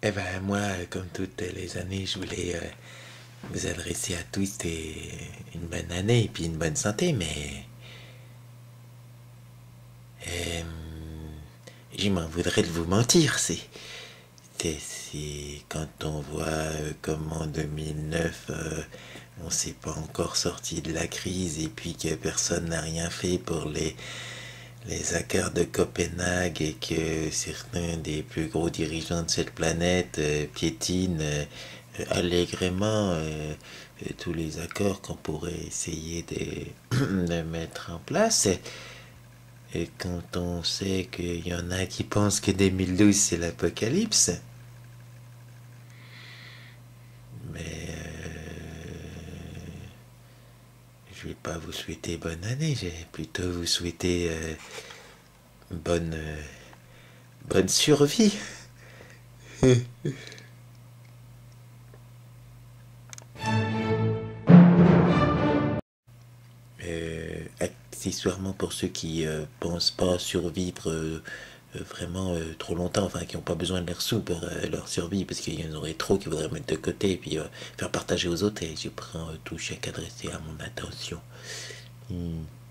Eh ben moi, comme toutes les années, je voulais vous adresser à tous une bonne année et puis une bonne santé, mais euh, je m'en voudrais de vous mentir. C'est quand on voit comme en 2009, on s'est pas encore sorti de la crise et puis que personne n'a rien fait pour les accords de Copenhague et que certains des plus gros dirigeants de cette planète piétinent allègrement tous les accords qu'on pourrait essayer de mettre en place. Et quand on sait qu'il y en a qui pensent que 2012 c'est l'apocalypse, mais je vais pas vous souhaiter bonne année, je vais plutôt vous souhaiter bonne, bonne survie. Accessoirement pour ceux qui pensent pas survivre vraiment trop longtemps, enfin qui n'ont pas besoin de leurs sous pour leur survie, parce qu'il y en aurait trop qui voudraient mettre de côté et puis faire partager aux autres, et je prends tout chèque adressé à mon attention. Hmm.